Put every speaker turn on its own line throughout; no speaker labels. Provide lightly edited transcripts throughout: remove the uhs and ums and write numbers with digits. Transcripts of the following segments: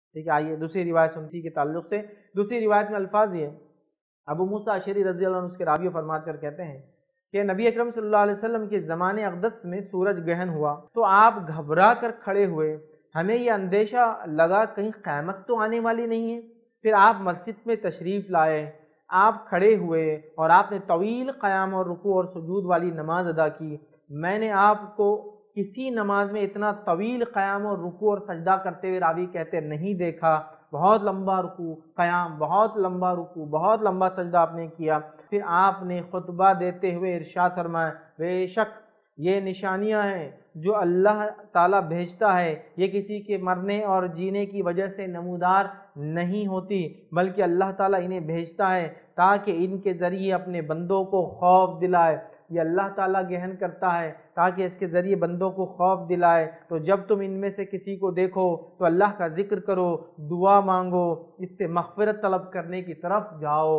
ٹھیک ہے، آئیے دوسری روایت سنتی کے تعلق سے۔ دوسری روایت میں الفاظ یہ، ابو موسیٰ اشعری رضی اللہ عنہ اس کے راوی فرمات کر کہتے ہیں کہ نبی اکرم صلی اللہ علیہ وسلم کے زمانے اقدس میں سورج گرہن ہوا تو آپ گھبرا کر کھڑے ہوئے، ہمیں یہ اندیشہ لگا کہیں قیامت تو آنے والی نہیں ہے۔ پھر آپ مسجد میں تشریف لائے، آپ کھڑے ہوئے اور آپ نے طویل قیام اور رکوع اور سجود والی نماز ادا کی۔ میں نے آپ کو کسی نماز میں اتنا طویل قیام اور رکوع اور سجدہ کرتے ہوئے راوی کہتے نہیں دیکھا، بہت لمبا رکوع قیام، بہت لمبا رکوع، بہت لمبا سجدہ آپ نے کیا۔ پھر آپ نے خطبہ دیتے ہوئے ارشاد فرمایا، بے شک یہ نشانیاں ہیں جو اللہ تعالیٰ بھیجتا ہے، یہ کسی کے مرنے اور جینے کی وجہ سے نمودار نہیں ہوتی، بلکہ اللہ تعالیٰ انہیں بھیجتا ہے تاکہ ان کے ذریعے اپنے بندوں کو خوف دلائے۔ یہ اللہ تعالیٰ گہن کرتا ہے تاکہ اس کے ذریعے بندوں کو خوف دلائے۔ تو جب تم ان میں سے کسی کو دیکھو تو اللہ کا ذکر کرو، دعا مانگو، اس سے مغفرت طلب کرنے کی طرف جاؤ۔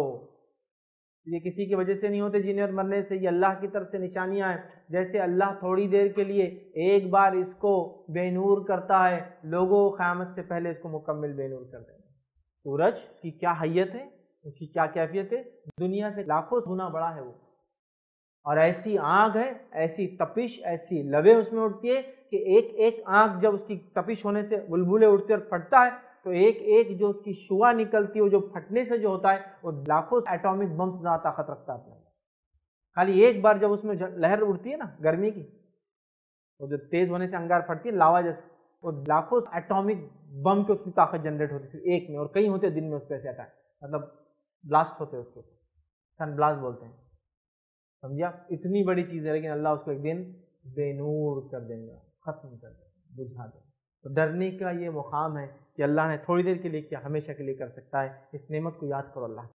یہ کسی کی وجہ سے نہیں ہوتے جینے اور مرنے سے، یہ اللہ کی طرف سے نشانیاں ہیں۔ جیسے اللہ تھوڑی دیر کے لیے ایک بار اس کو بے نور کرتا ہے، لوگوں قیامت سے پہلے اس کو مکمل بے نور کر دیں گے۔ سورج کی کیا حیت ہے، اس کی کیا کیفیت ہے، دنیا سے لاکھوں گنا بڑا ہے وہ، اور ایسی آگ ہے، ایسی تپش، ایسی لویں اس میں اٹھتی ہے کہ ایک ایک آنکھ جب اس کی تپش ہونے سے بلبلے اٹھتے اور پھٹتا ہے تو ایک ایک جو اس کی شعاع نکلتی ہے، وہ جو پھٹنے سے جو ہوتا ہے وہ لاکھوں ایٹامک بم سے زیادہ طاقت رکھتا ہے۔ خالی ایک بار جب اس میں لہر اڑتی ہے نا گرمی کی، وہ جو تیز ہونے سے انگار پھٹتی ہے لاوا جیسے، وہ لاکھوں ایٹامک بم کی اس کی طاقت جنریٹ ہوتی ہے ایک میں، اور کئی ہوتے دن میں اس پہ ایسے اٹیک، مطلب بلاسٹ ہوتے ہیں، اس کو سن بلاسٹ بولتے ہیں، سمجھا؟ اتنی بڑی چیز ہے، لیکن اللہ اس کو ایک دن بے نور کر دے گا، ختم کر دے گا، بجھا دے گا۔ تو ڈرنے کا یہ مقام ہے کہ اللہ نے تھوڑی دیر کے لیے کیا، ہمیشہ کے لیے کر سکتا ہے۔ اس نعمت کو یاد کرو اللہ